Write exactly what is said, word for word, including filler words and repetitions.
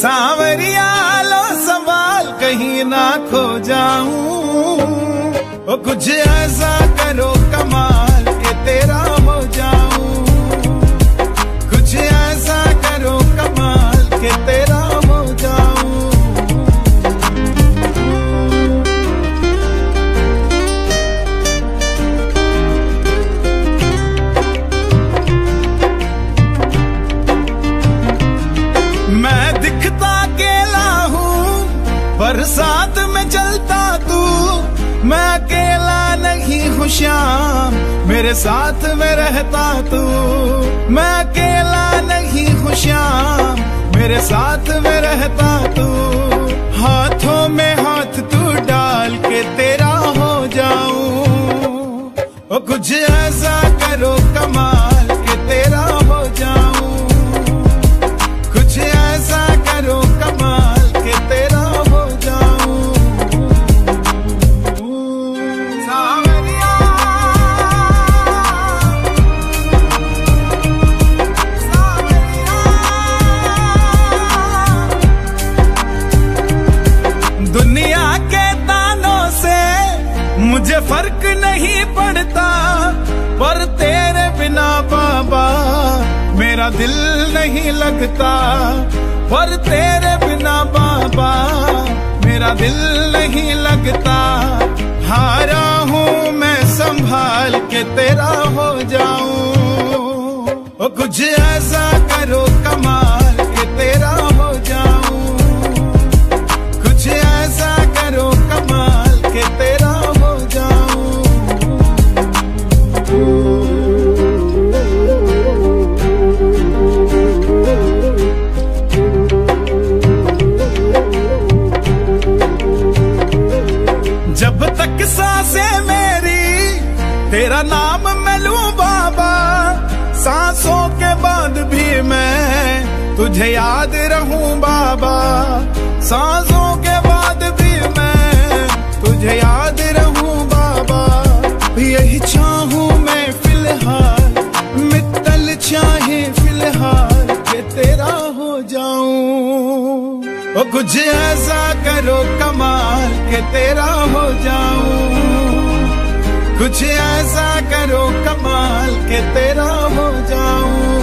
सांवरिया लो संभाल कहीं ना खो जाऊं, ओ कुछ ऐसा करो कमाल के तेरा हो जाऊं, कुछ ऐसा करो कमाल के तेरा हो जाऊं। मैं दिखता अकेला हूँ पर साथ में चलता तू, मैं अकेला नहीं हूँ श्याम मेरे साथ में रहता तू, मैं अकेला नहीं हूँ श्याम मेरे साथ में रहता तू, हाथों में हाथ तू डाल के तेरा हो जाऊं, ओ कुछ ऐसा करो कमाल के तेरा हो जाऊं, कुछ ऐसा करो कमाल के तेरा हो जाऊं। सांवरिया सांवरिया दुनिया के तानों से मुझे फर्क नहीं पड़ता, पर तेरे बिना बाबा मेरा दिल नहीं लगता, पर तेरे बिना बाबा मेरा दिल नहीं लगता, हारा हूँ मैं संभाल के तेरा हो जाऊं, ओ कुछ ऐसा करो कमाल के तेरा हो जाऊं, कुछ ऐसा करो कमाल के तेरा हो जाऊं। जब तक सांसें मेरी तेरा नाम मैं लूं बाबा, सांसों के बाद भी मैं तुझे याद रहूं बाबा, सांसों के बाद भी मैं तुझे याद रहूं बाबा, यही चाहूं मैं फिलहाल मित्तल चाहे फिलहाल के तेरा हो जाऊं, ओ कुछ ऐसा करो कमाल के तेरा हो जाऊं, कुछ ऐसा करो कमाल के तेरा हो जाऊं।